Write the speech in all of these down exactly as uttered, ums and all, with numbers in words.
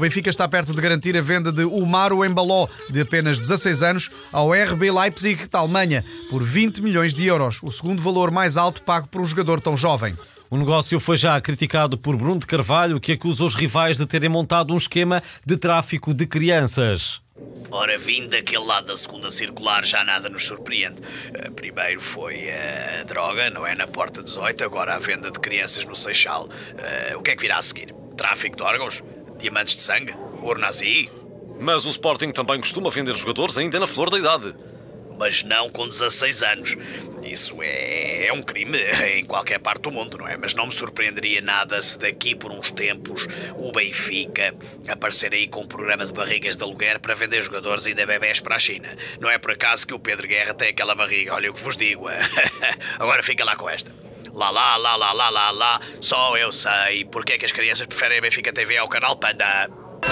Benfica está perto de garantir a venda de Umaro Embalo, de apenas dezasseis anos, ao R B Leipzig da Alemanha, por vinte milhões de euros, o segundo valor mais alto pago por um jogador tão jovem. O negócio foi já criticado por Bruno de Carvalho, que acusa os rivais de terem montado um esquema de tráfico de crianças. Ora, vindo daquele lado da segunda circular, já nada nos surpreende. Primeiro foi a droga, não é? Na Porta dezoito, agora a venda de crianças no Seixal. O que é que virá a seguir? Tráfico de órgãos? Diamantes de sangue? Ouro nazi? Mas o Sporting também costuma vender jogadores ainda na flor da idade. Mas não com dezasseis anos. Isso é, é um crime em qualquer parte do mundo, não é? Mas não me surpreenderia nada se daqui por uns tempos o Benfica aparecer aí com um programa de barrigas de aluguer para vender jogadores e ainda bebés para a China. Não é por acaso que o Pedro Guerra tem aquela barriga, olha o que vos digo. Agora fica lá com esta. Lá, lá, lá, lá, lá, lá, lá, só eu sei porque é que as crianças preferem a Benfica T V ao canal Panda.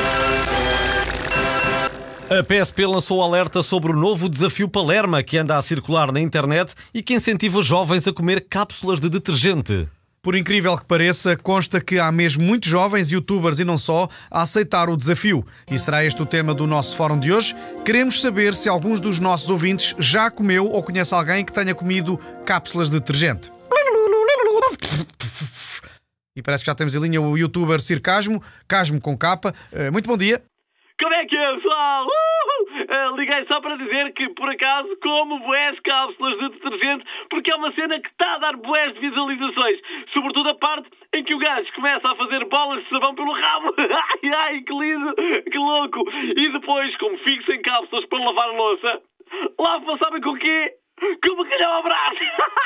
A P S P lançou o alerta sobre o novo desafio Palerma, que anda a circular na internet e que incentiva os jovens a comer cápsulas de detergente. Por incrível que pareça, consta que há mesmo muitos jovens, youtubers e não só, a aceitar o desafio. E será este o tema do nosso fórum de hoje. Queremos saber se alguns dos nossos ouvintes já comeu ou conhece alguém que tenha comido cápsulas de detergente. E parece que já temos em linha o youtuber Circasmo, Casmo com capa. Muito bom dia. Como é que é, pessoal? Uh, liguei só para dizer que, por acaso, como bués cápsulas de detergente, porque é uma cena que está a dar bués de visualizações. Sobretudo a parte em que o gajo começa a fazer bolas de sabão pelo rabo. Ai, ai, que lindo, que louco. E depois, como fixo em cápsulas para lavar a louça, lavo, sabem com o quê? Com o bacalhau ao braço.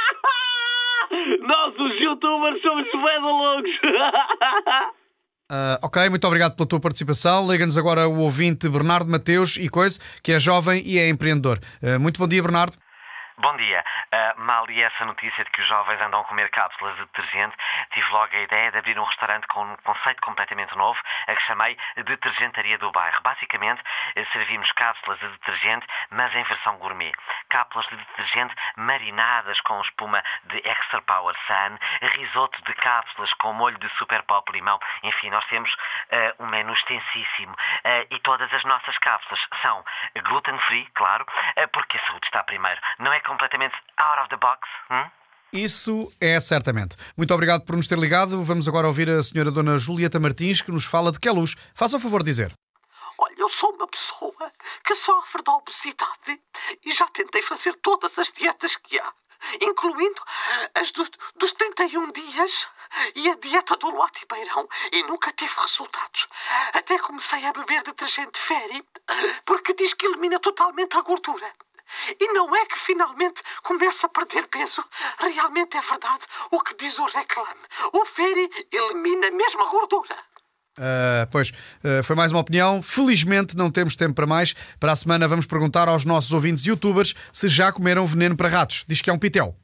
Nós, os youtubers, somos bué de loucos. Uh, ok, muito obrigado pela tua participação. Liga-nos agora o ouvinte Bernardo Mateus e coisa, que é jovem e é empreendedor. Uh, muito bom dia, Bernardo. Bom dia. Uh, mal li essa notícia de que os jovens andam a comer cápsulas de detergente, tive logo a ideia de abrir um restaurante com um conceito completamente novo, a que chamei Detergentaria do Bairro. Basicamente, servimos cápsulas de detergente, mas em versão gourmet. Cápsulas de detergente marinadas com espuma de Extra Power Sun, risoto de cápsulas com molho de Super Pop Limão. Enfim, nós temos uh, um menu extensíssimo. Uh, e todas as nossas cápsulas são gluten-free, claro, uh, porque a saúde está primeiro. Não é completamente out of the box? Hum? Isso é certamente. Muito obrigado por nos ter ligado. Vamos agora ouvir a senhora Dona Julieta Martins, que nos fala de que luz. Faça o favor de dizer. Olha, eu sou uma pessoa que sofre de obesidade e já tentei fazer todas as dietas que há, incluindo as do, dos setenta e um dias e a dieta do lote beirão, e nunca tive resultados. Até comecei a beber detergente Fairy, porque diz que elimina totalmente a gordura. E não é que finalmente começa a perder peso. Realmente é verdade o que diz o reclame. O Fairy elimina mesmo a gordura. Uh, pois, uh, foi mais uma opinião. Felizmente não temos tempo para mais. Para a semana vamos perguntar aos nossos ouvintes youtubers se já comeram veneno para ratos. Diz que é um pitel.